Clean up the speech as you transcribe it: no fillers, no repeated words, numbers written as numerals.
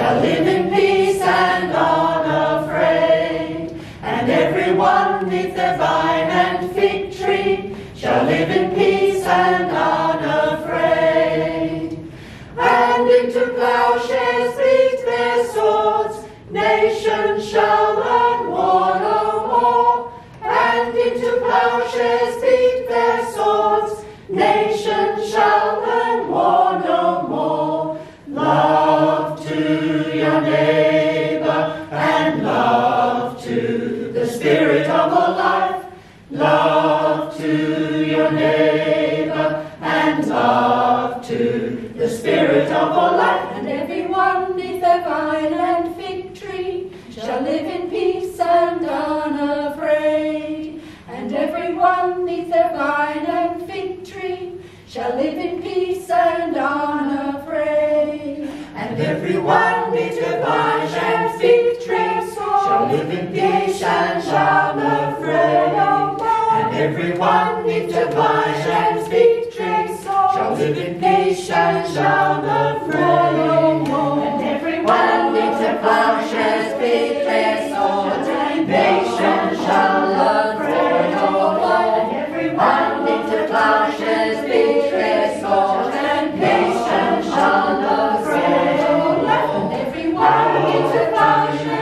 shall live in peace and unafraid. And everyone neath the vine and fig tree shall live in peace and unafraid. And into plowshares beat their swords, nations shall learn war no more. And into plowshares beat their swords, nations shall learn war no more. Love to your neighbor and love to the spirit of all life. Love to your neighbor and love to the spirit of all life. And everyone neath the vine and fig tree shall live in peace and unafraid. And everyone neath the vine and fig tree shall live in peace and unafraid. And everyone neath the vine and fig tree shall live in peace and unafraid. And everyone neath the vine and fig tree shall live in peace and unafraid. And everyone neath the plowshares beat their swords, nations shall learn war no more. And everyone neath the plowshares beat their swords, nations shall learn war no more. and everyone neath the plowshares